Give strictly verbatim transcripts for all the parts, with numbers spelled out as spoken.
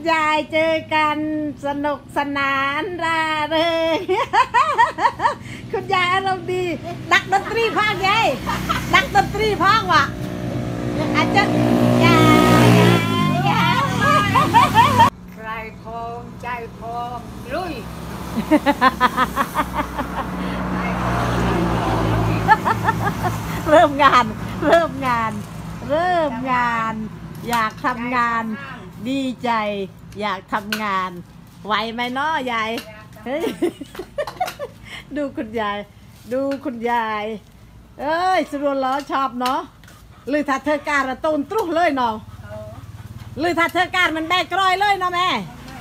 ยายเจอกันสนุกสนานร่าเริงคุณยายอารมณ์ดีนักดนตรีพังไงนักดนตรีพังวะอาจจะยายยายใครพร้อมใจพร้อมลุยเริ่มงานเริ่มงานเริ่มงานอยากทำงานดีใจอยากทำงานไหวไหมเนาะยายเฮ้ยดูคุณยายดูคุณยายเอ้ยสรวนล้อชอบเนาะหรือถ้าเธอการะตูนตรุเลยเนาะหรือถ้าเธอการมันแบกกรอยเลยเนาะแม่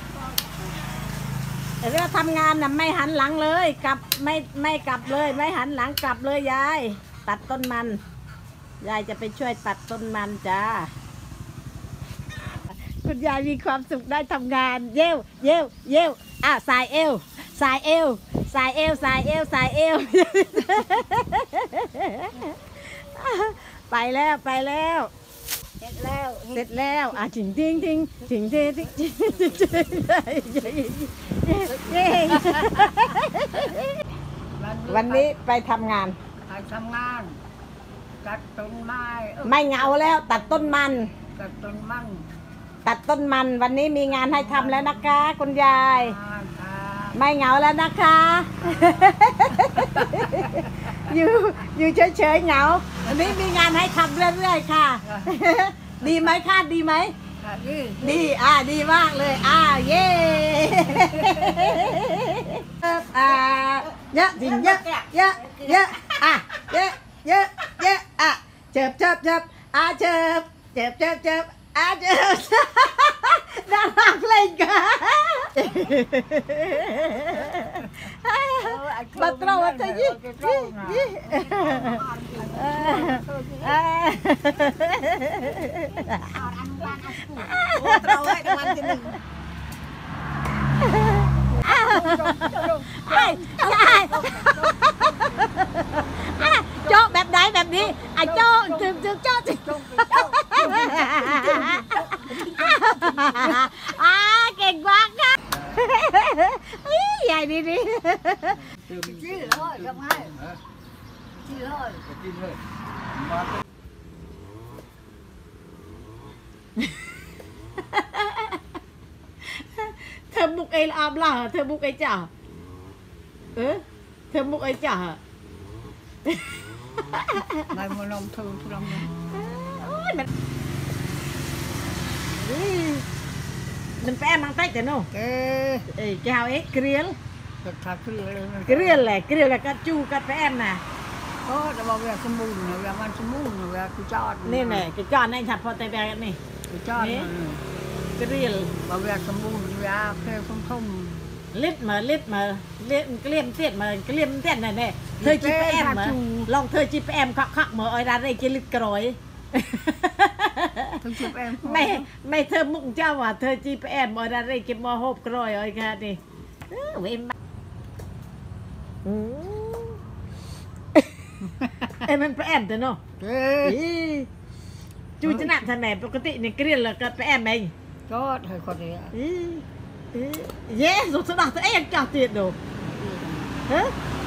แต่เวลาทำงานน่ะไม่หันหลังเลยกลับไม่ไม่กลับเลยไม่หันหลังกลับเลยยายตัดต้นมันยายจะไปช่วยตัดต้นมันจ้าคุณยายมีความสุขได้ทำงานเย้วเย้วเย้วอ่ะสายเอวสายเอวสายเอวสายเอวสายเอวไปแล้วไปแล้วเสร็จแล้วเสร็จแล้วอ่ะถิงทิ้งทิ้งถิงเททิ้งทิ้งวันนี้ไปทำงานไปทำงานตัดต้นไม้ไม่เหงาแล้วตัดต้นมันตัดต้นมันตัดต้นมันวันนี้มีงานให้ทำแล้วนะคะคุณยายไม่เหงาแล้วนะคะอยู่อยู่เฉยๆเหงาวันนี้มีงานให้ทำเรื่อยๆค่ะดีไหมคะดีไหมดีดีอ่าดีมากเลยอ่าเย่อ่าเยอะจริงเยอะเยอะเยอะอ่ะเยอะเยอะเยอะอ่ะเจ็บเจ็บเจ็บอ่ะเจ็บเจ็บเจ็บเจ็บอ่ะเจ็บน่ารักเลยกันบัตรเราจะยี่ยี่ยี่เราไอ้วันที่หนึ่งไอ้ไอ้โจ๊กแบบไหนแบบนี้ไอ้โจ๊กถึงถึงโจ๊กถึงอ่าเก่งมากนะใหญ่ดีดีชื่อเลยทำไงชื่อเลยกินเลยเธอบุกไอ้อาบล่ะเธอบุกไอ้จ่าเออเธอบุกไอ้จ่าไงมันลงทุนทุนมันมันแป้มังไต้กันเนาะเออเอ้แก้วเอ๊ะเกลียลถ้าเกลียลเกลียลแหละเกลียลแล้วก็จูกัดแป้มน่ะโอ้แต่บอกว่าสมุนเนี่ยว่ามันสมุนเนี่ยว่ากุจอดนี่แหละกุจอดนี่ฉับพอแต่แบกนี่กุจอดเกลียลบอกว่าสมุนว่าเพลทุ่มทุ่มเล็ดมาเล็ดมาเล็ดเกลียมเสียดมาเกลียมเสียดน่ะเนี่ยเธอจีแป้มมาลองเธอจีแป้มคักคักมาอ้อยร้านไอ้เจลิดกระอยไม่ไม่เธอมุกเจ้าว่ะเธอจีแอมอะไรอะไรเก็บมอหบกรอยอะไรกันนี่เว้ยเอ้มันแอมแต่เนาะจูจะนับทำไมปกติเนี่ยเกลียดแล้วก็แอมเองก็เธอคนนี้เย้สุดสนับเธอเองจับเตียดดูฮะ